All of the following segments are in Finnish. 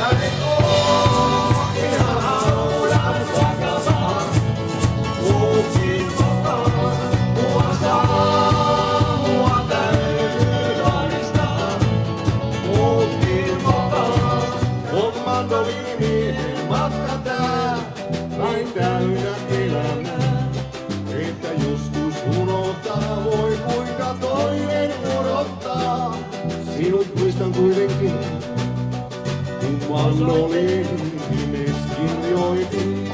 Sinut muistan kuitenkin, kun mandoliin kirjoitin.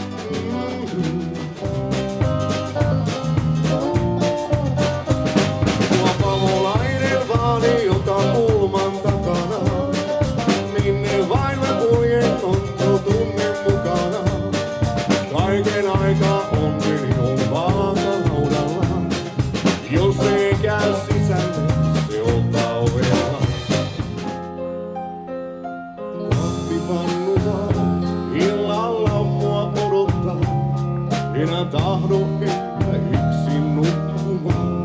Tuo pavolainen vaani, joka kulman takana, minne vain mä kuljen, on tuo tunne mukana. Kaiken aikaa onneni on vaakalaudalla, jos ei käy sisälle, se ottaa ovella. Illalla mua odottaa, enää tahdo enkä yksin nukkumaan.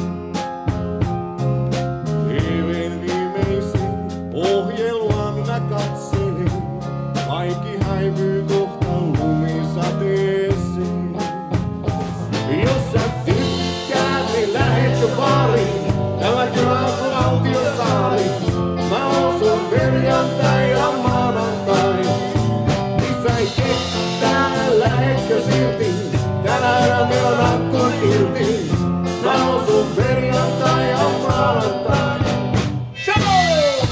TV:n viimeisen ohjelman mä katselen, kaikki häipyy kohta lumisateeseen. Jos sä tykkäät, niin lähetkö baariin? Tämä kyllä on Valtiosaari. Mä oon sun perjantai ja maanantai. Isä ei ketään, lähetkö silti? Tänä yönä meillä on akkun irti. Mä oon sun perjantai ja maanantai. Shalom!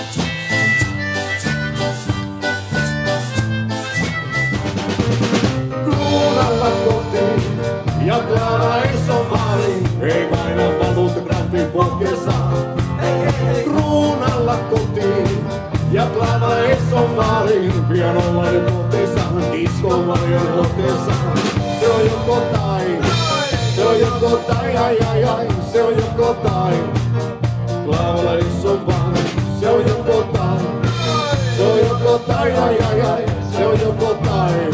Kruunalla kotiin ja Klara Isomari. Ei vaina valuuttakraftin pohkeessa. Kruunalla kotiin ja Klara Isomari. Pianolla ja kohteessa, diskomarjon kohteessa. Se on joko tai, se on joko tai, ai ai ai. Se on joko tai, Klara Isomari. Se on joko tai, se on joko tai, ai ai ai. Se on joko tai.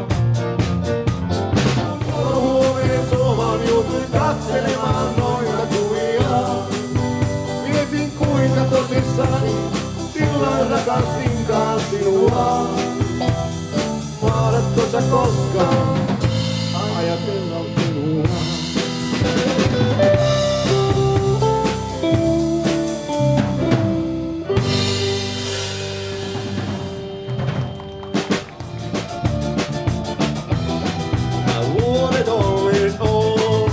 Katselemaan noita kuvia. Mietin kuinka tosissani silloin rakastinkaan sinua. Mahdatko sä koskaan ajatella minua? Vuodet olleet on.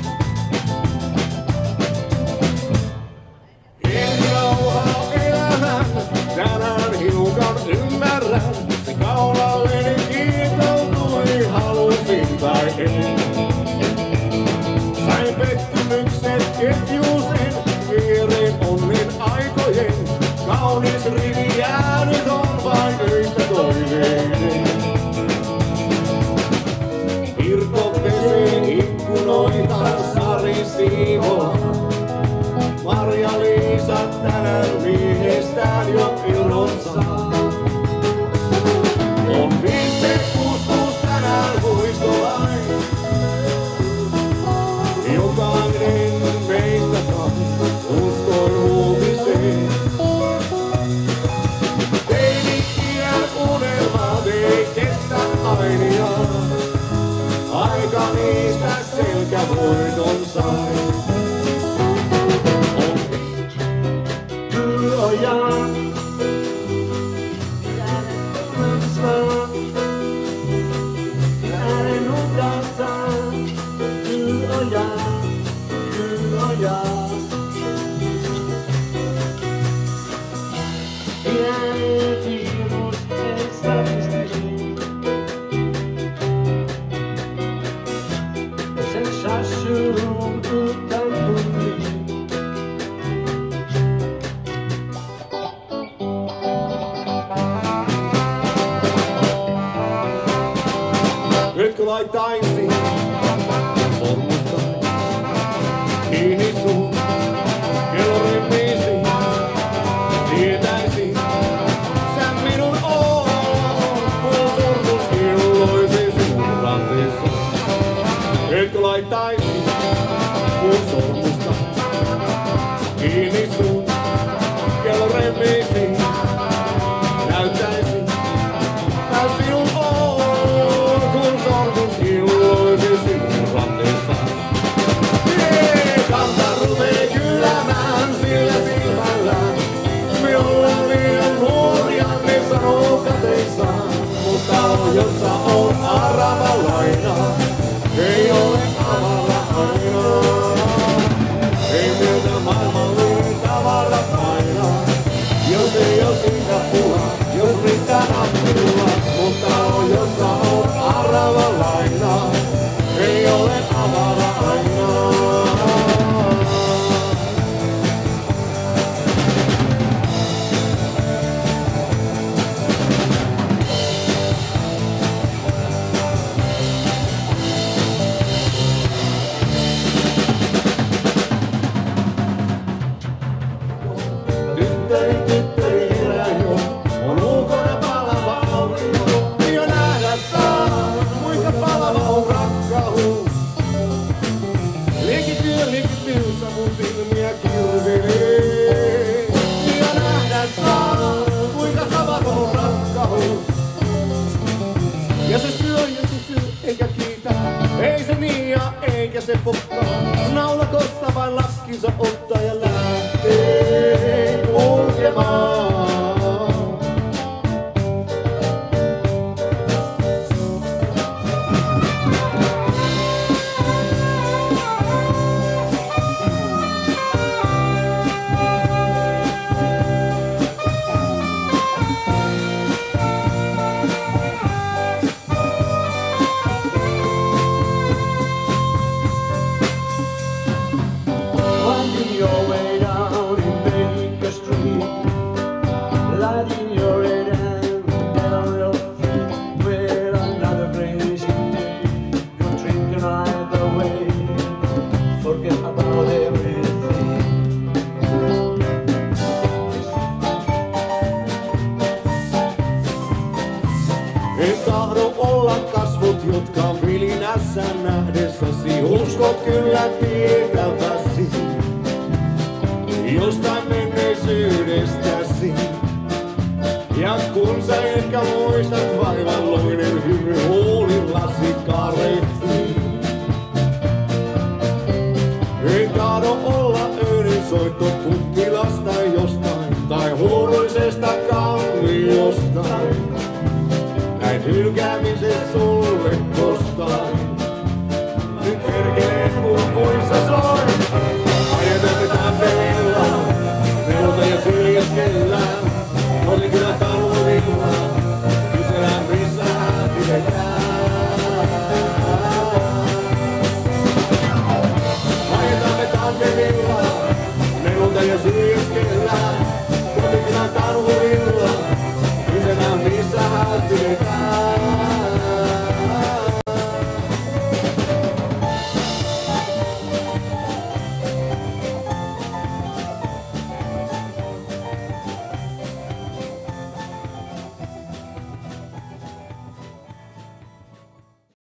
Tänään hiukan ymmärrän, se kaulalleni kiitoutui, halusin tai en. Sain pettymykset ketjuusen, viereen onnen aikojen. Kaunis rivi jäänyt on vain yhtä toiveinen. Pirkko pesee ikkunoita, Sari siivoaa. Marja-Liisa tänään miehestään jo ilonsa. On 566 tänään muistolain. Jokainen meistä uskoi uutiseen. Teini-iän unelmat ei kestä ainia. Aika niistä selkävoiton sai. Nytkö laittaisin sormusta kiinni sun kellorin biisiin? Tietäisin, sä minun oot, kun sormus killoisin sun ranteessa. Nytkö laittaisin mun sormusta kiinni sun kellorin biisiin? Näyttäisin, se pokkaa. Naulakosta vain laskinsa ottaa ja lähtee kulkemaan. Your way down in Baker Street, lighting your head and down your feet with another crazy day. You're drinking either way, forget about everything. En tahdo olla kasvot, jotka vilinässä nähdessäsi. Usko kyllä tietäväsi jostain menneisyydestäsi. Ja kun sä ehkä muistat vaivalloinen hymy huulillasi karvaa.